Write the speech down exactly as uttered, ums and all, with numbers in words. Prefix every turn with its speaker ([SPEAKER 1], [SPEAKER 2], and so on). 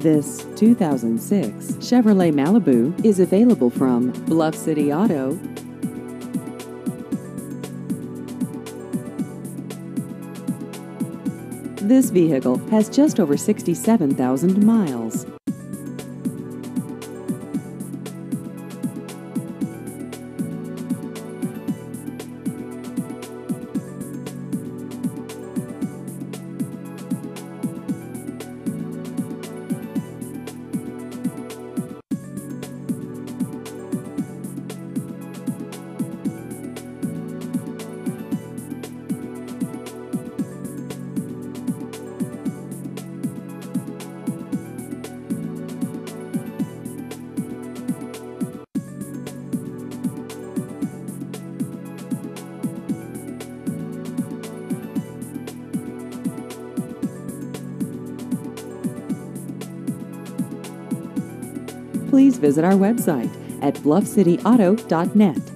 [SPEAKER 1] This two thousand six Chevrolet Malibu is available from Bluff City Auto. This vehicle has just over sixty-seven thousand miles. Please visit our website at bluff city auto dot net.